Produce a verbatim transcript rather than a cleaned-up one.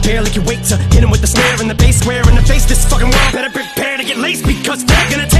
barely can wait to hit him with the snare and the bass square in the face. This fucking world better prepare to get laced, because they're gonna